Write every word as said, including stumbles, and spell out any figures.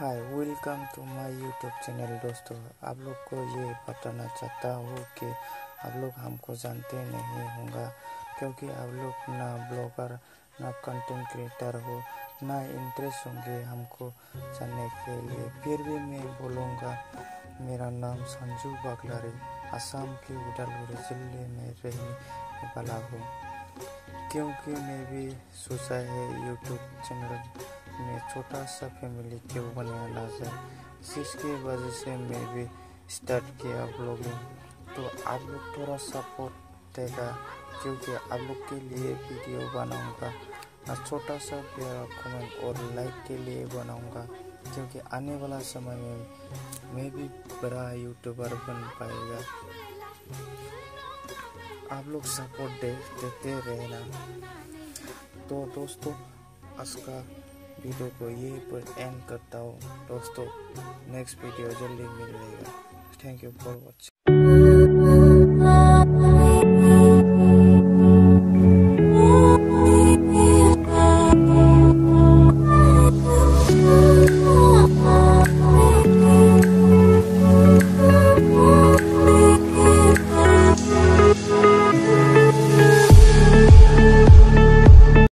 Hi, welcome to my YouTube channel. दोस्तों, आप लोग को ये बताना चाहता हूँ कि आप लोग हमको जानते नहीं होंगे, क्योंकि आप लोग ना ब्लॉगर ना कंटेंट क्रिएटर हो, ना इंटरेस्ट होंगे हमको जानने के लिए। फिर भी मैं बोलूँगा, मेरा नाम संजू बागलारी, असम के उदालगुरी जिले में रहने वाला हूँ। क्योंकि मैं भी सोचा है यूट्यूब चैनल में छोटा सा फैमिली क्यों बनाना जाए, जिसकी वजह से मैं भी स्टार्ट किया ब्लॉगिंग। तो आप लोग थोड़ा सपोर्ट देगा, क्योंकि आप लोग के लिए वीडियो बनाऊंगा और छोटा सा प्यारा कमेंट और लाइक के लिए बनाऊंगा, क्योंकि आने वाला समय में मैं भी बड़ा यूट्यूबर बन पाएगा। आप लोग सपोर्ट दे देते रहना। तो दोस्तों, आज का वीडियो को यहीं पर एंड करता हूँ। दोस्तों, नेक्स्ट वीडियो जल्दी मिलेगा। Thank you for watching.